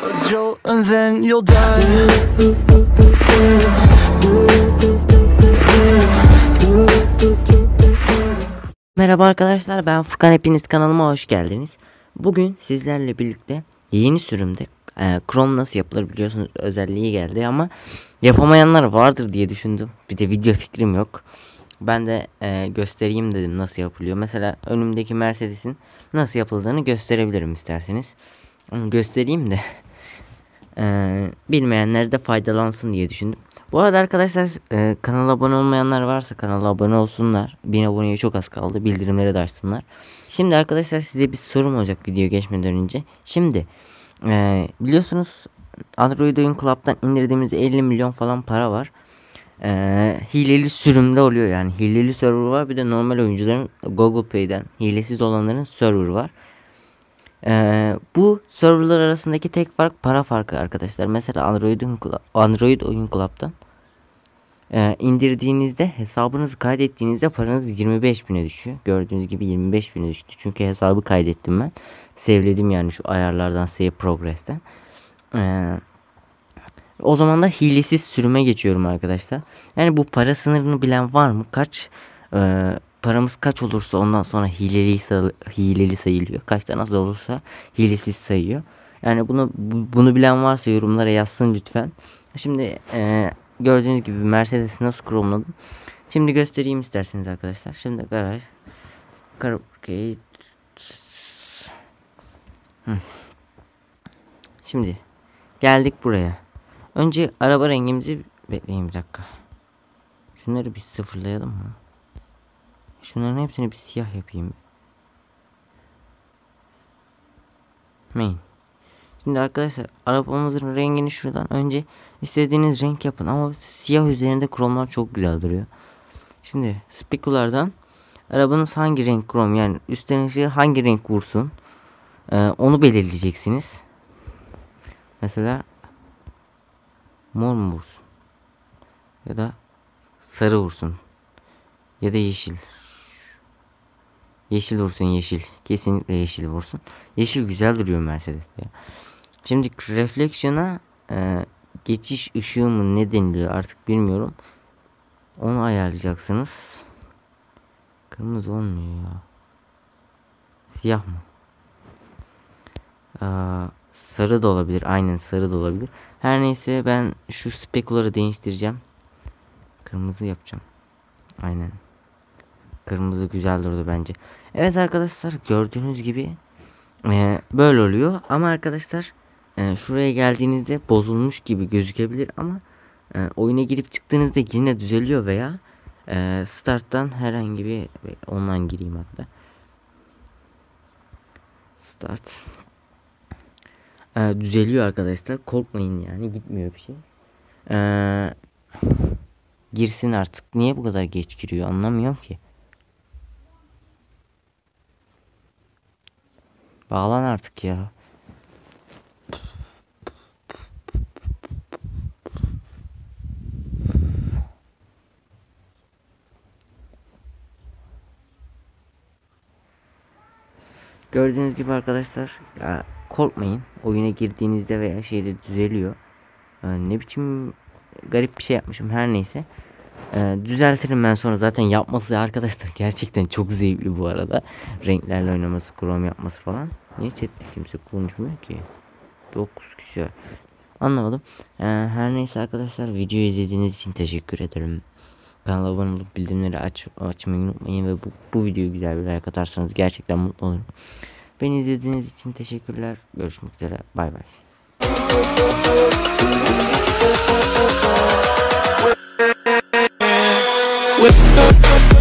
a jolt and then you'll die. Merhaba arkadaşlar, ben Furkan, hepiniz kanalıma hoş geldiniz. Bugün sizlerle birlikte yeni sürümde Chrome nasıl yapılır biliyorsunuz özelliği geldi ama yapamayanlar vardır diye düşündüm. Bir de video fikrim yok. Ben de göstereyim dedim nasıl yapılıyor. Mesela önümdeki Mercedes'in nasıl yapıldığını gösterebilirim isterseniz. Onu göstereyim de bilmeyenler de faydalansın diye düşündüm. Bu arada arkadaşlar kanala abone olmayanlar varsa kanala abone olsunlar. 1000 aboneye çok az kaldı. Bildirimleri de açsınlar. Şimdi arkadaşlar size bir sorum olacak video geçmeden önce. Şimdi biliyorsunuz Android Oyun Club'dan indirdiğimiz 50 milyon falan para var. Hileli sürümde oluyor, yani hileli server var, bir de normal oyuncuların Google Play'den hilesiz olanların server var. Bu serverlar arasındaki tek fark para farkı arkadaşlar. Mesela Android Oyun Club'dan indirdiğinizde, hesabınızı kaydettiğinizde paranız 25.000'e düşüyor. Gördüğünüz gibi 25.000'e düştü. Çünkü hesabı kaydettim ben. Sevledim yani şu ayarlardan, Save Progress'ten. O zaman da hilesiz sürüme geçiyorum arkadaşlar. Yani bu para sınırını bilen var mı? Paramız kaç olursa ondan sonra hileli sayılıyor. Kaçtan az olursa hilesiz sayıyor. Yani bunu bilen varsa yorumlara yazsın lütfen. Şimdi gördüğünüz gibi Mercedes'i nasıl chromeladım. Şimdi göstereyim isterseniz arkadaşlar. Şimdi garaj. Şimdi geldik buraya. Önce araba rengimizi bekleyin bir dakika. Şunları bir sıfırlayalım mı? Şunların hepsini bir siyah yapayım. Main. Şimdi arkadaşlar arabamızın rengini şuradan önce istediğiniz renk yapın ama siyah üzerinde kromlar çok güzel duruyor. Şimdi spekulardan arabanız hangi renk krom, yani üstlerine hangi renk vursun onu belirleyeceksiniz. Mesela mor mu vursun ya da sarı vursun ya da yeşil. Yeşil vursun, yeşil. Kesinlikle yeşil vursun. Yeşil güzel duruyor Mercedes'te ya. Şimdi reflection'a geçiş ışığı mı ne deniliyor artık bilmiyorum. Onu ayarlayacaksınız. Kırmızı olmuyor ya. Siyah mı? Sarı da olabilir. Aynen sarı da olabilir. Her neyse ben şu spekuları değiştireceğim. Kırmızı yapacağım. Aynen. Kırmızı güzel durdu bence. Evet arkadaşlar, gördüğünüz gibi böyle oluyor. Ama arkadaşlar şuraya geldiğinizde bozulmuş gibi gözükebilir ama oyuna girip çıktığınızda yine düzeliyor veya starttan herhangi bir online gireyim hatta. Start. Düzeliyor arkadaşlar. Korkmayın, yani gitmiyor bir şey. Girsin artık. Niye bu kadar geç giriyor anlamıyorum ki. Bağlan artık ya. Gördüğünüz gibi arkadaşlar korkmayın. Oyuna girdiğinizde veya şeyde düzeliyor. Ne biçim garip bir şey yapmışım, her neyse. Düzeltirim ben sonra, zaten yapması arkadaşlar gerçekten çok zevkli bu arada. Renklerle oynaması, chrome yapması falan. Niye chatte kimse konuşmuyor ki? 9 kişi. Anlamadım. Her neyse arkadaşlar, videoyu izlediğiniz için teşekkür ederim. Kanala abone olup bildirimleri açmayı unutmayın ve bu videoyu güzel bir like atarsanız gerçekten mutlu olurum. Beni izlediğiniz için teşekkürler. Görüşmek üzere. Bay bay.